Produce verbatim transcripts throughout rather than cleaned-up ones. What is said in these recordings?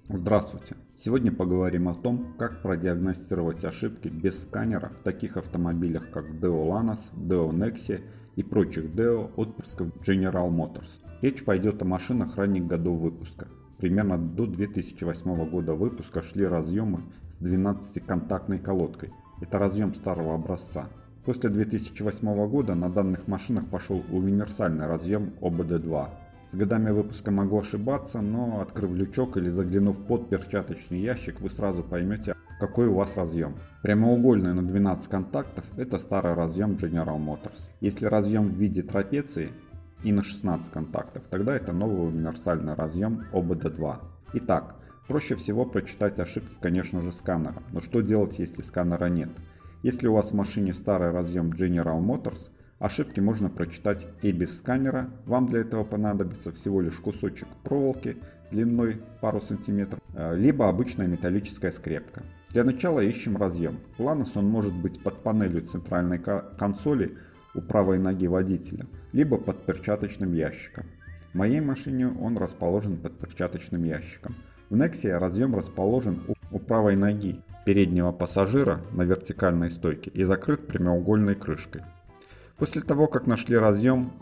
Здравствуйте! Сегодня поговорим о том, как продиагностировать ошибки без сканера в таких автомобилях как Deo Lanos, Deo Nexia и прочих Deo отпрысков General Motors. Речь пойдет о машинах ранних годов выпуска. Примерно до две тысячи восьмого года выпуска шли разъемы с двенадцатиконтактной колодкой. Это разъем старого образца. После две тысячи восьмого года на данных машинах пошел универсальный разъем о бэ дэ два. С годами выпуска могу ошибаться, но открыв лючок или заглянув под перчаточный ящик, вы сразу поймете, какой у вас разъем. Прямоугольный на двенадцать контактов – это старый разъем General Motors. Если разъем в виде трапеции и на шестнадцать контактов, тогда это новый универсальный разъем о бэ дэ два. Итак, проще всего прочитать ошибки, конечно же, сканером. Но что делать, если сканера нет? Если у вас в машине старый разъем General Motors, ошибки можно прочитать и без сканера. Вам для этого понадобится всего лишь кусочек проволоки длиной пару сантиметров, либо обычная металлическая скрепка. Для начала ищем разъем. В Lanos он может быть под панелью центральной консоли у правой ноги водителя, либо под перчаточным ящиком. В моей машине он расположен под перчаточным ящиком. В Nexia разъем расположен у правой ноги переднего пассажира на вертикальной стойке и закрыт прямоугольной крышкой. После того, как нашли разъем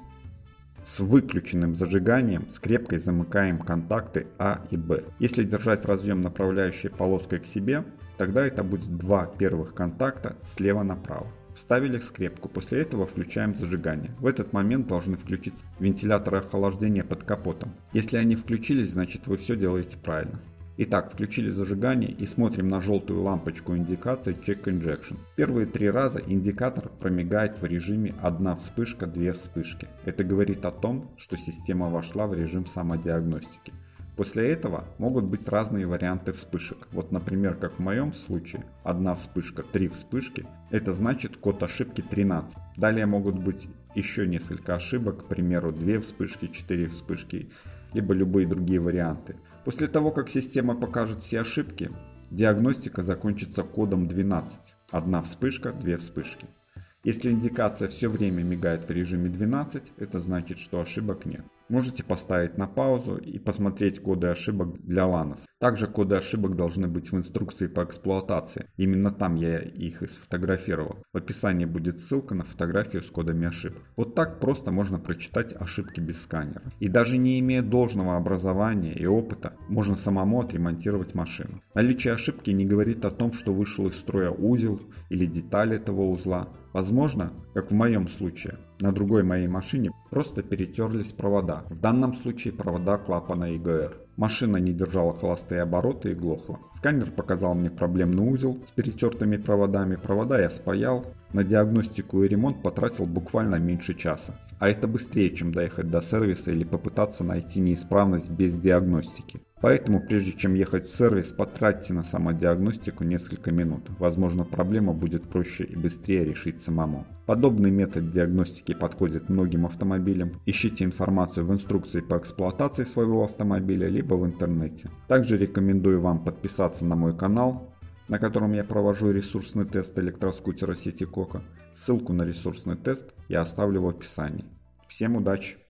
с выключенным зажиганием, скрепкой замыкаем контакты А и Б. Если держать разъем направляющей полоской к себе, тогда это будет два первых контакта слева направо. Вставили скрепку, после этого включаем зажигание. В этот момент должны включиться вентиляторы охлаждения под капотом. Если они включились, значит вы все делаете правильно. Итак, включили зажигание и смотрим на желтую лампочку индикации Check Injection. Первые три раза индикатор промигает в режиме одна вспышка, две вспышки. Это говорит о том, что система вошла в режим самодиагностики. После этого могут быть разные варианты вспышек. Вот, например, как в моем случае, одна вспышка, три вспышки. Это значит код ошибки тринадцать. Далее могут быть еще несколько ошибок, к примеру, две вспышки, четыре вспышки, либо любые другие варианты. После того, как система покажет все ошибки, диагностика закончится кодом двенадцать. Одна вспышка, две вспышки. Если индикация все время мигает в режиме двенадцать, это значит, что ошибок нет. Можете поставить на паузу и посмотреть коды ошибок для Lanos. Также коды ошибок должны быть в инструкции по эксплуатации. Именно там я их и сфотографировал. В описании будет ссылка на фотографию с кодами ошибок. Вот так просто можно прочитать ошибки без сканера. И даже не имея должного образования и опыта, можно самому отремонтировать машину. Наличие ошибки не говорит о том, что вышел из строя узел или деталь этого узла. Возможно, как в моем случае, на другой моей машине просто перетерлись провода. В данном случае провода клапана и гэ эр. Машина не держала холостые обороты и глохла. Сканер показал мне проблемный узел с перетертыми проводами. Провода я спаял. На диагностику и ремонт потратил буквально меньше часа. А это быстрее, чем доехать до сервиса или попытаться найти неисправность без диагностики. Поэтому, прежде чем ехать в сервис, потратьте на самодиагностику несколько минут. Возможно, проблема будет проще и быстрее решить самому. Подобный метод диагностики подходит многим автомобилям. Ищите информацию в инструкции по эксплуатации своего автомобиля, либо в интернете. Также рекомендую вам подписаться на мой канал, на котором я провожу ресурсный тест электроскутера сети Кока. Ссылку на ресурсный тест я оставлю в описании. Всем удачи!